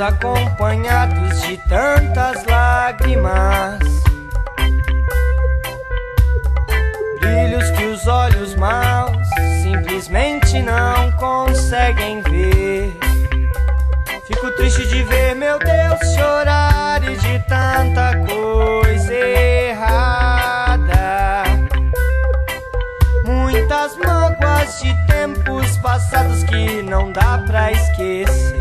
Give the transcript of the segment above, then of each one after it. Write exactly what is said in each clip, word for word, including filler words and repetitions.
acompanhados de tantas lágrimas, brilhos que os olhos maus simplesmente não conseguem ver. Fico triste de ver meu Deus chorar e de tanta coisa errada, muitas mágoas de tempos passados que não dá pra esquecer,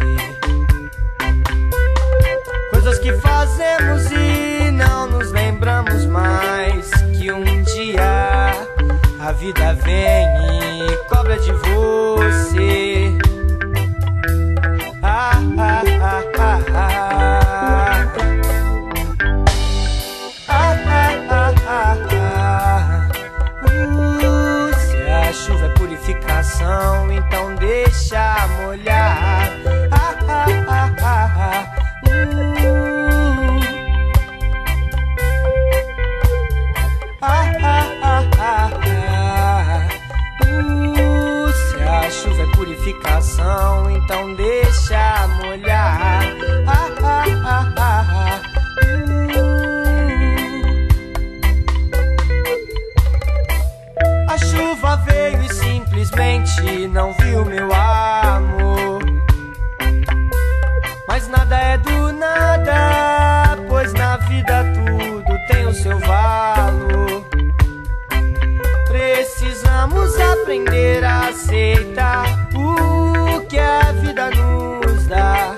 coisas que fazemos e não nos lembramos mais, que um dia a vida vem e cobra de você. Ah, ah, ah, ah, ah. Ah, ah, ah, ah, ah. Uh, se a chuva é purificação, então deixa molhar. Ah, ah, ah, ah, ah. Uh. Ah, ah, ah, ah, ah. Uh, se a chuva é purificação, então deixa molhar. Ah, ah, ah, ah, ah. Uh. A chuva veio e simplesmente não viu meu amor, mas nada é do nada, pois na vida tudo tem o seu valor. Precisamos aprender a aceitar o que a vida nos dá.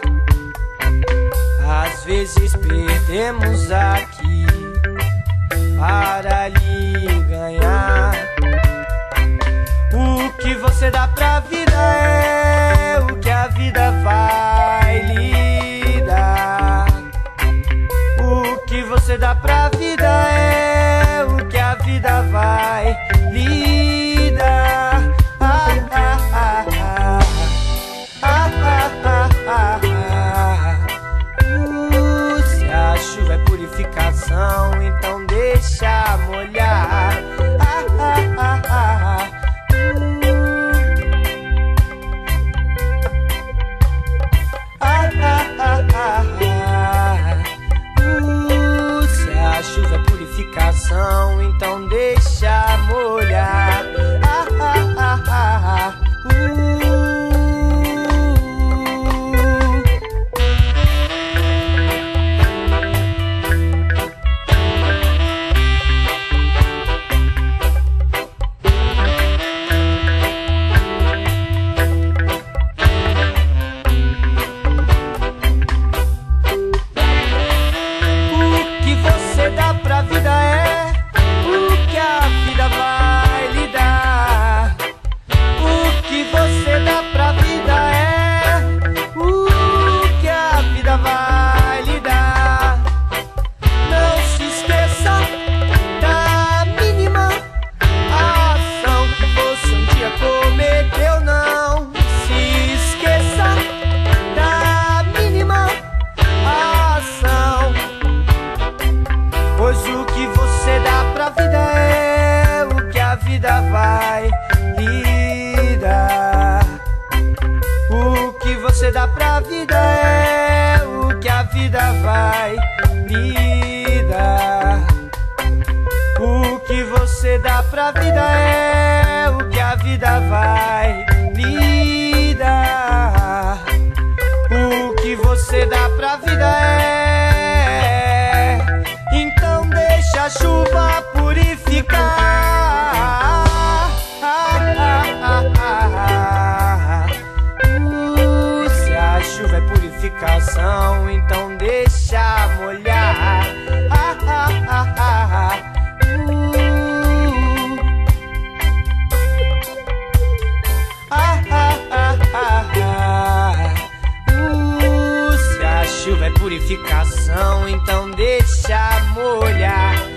Às vezes perdemos aqui para lhe ganhar. O que você dá pra vida é o que a vida vai lhe dar. O que você dá pra vida é o que a vida vai lhe dar. Ah, ah, ah, ah. Ah, ah, ah, ah, ah. Uh, se a chuva é purificação, então deixa molhar. Ah, ah, ah, ah, ah. Ah, ah, ah, ah, ah. Uh, se a chuva é purificação, então deixa molhar. Ah, ah, ah, ah, ah. Uh. Dá pra vida é o que a vida vai lhe dar. O que você dá pra vida é o que a vida vai lhe dar. O que você dá pra vida é, então deixa a chuva purificar. Ah, ah, ah, ah, ah. A chuva é purificação, então deixa molhar. Ah, ah, ah, ah, ah. Uh. Ah, ah, ah, ah, ah. Uh. Se a chuva é purificação, então deixa molhar.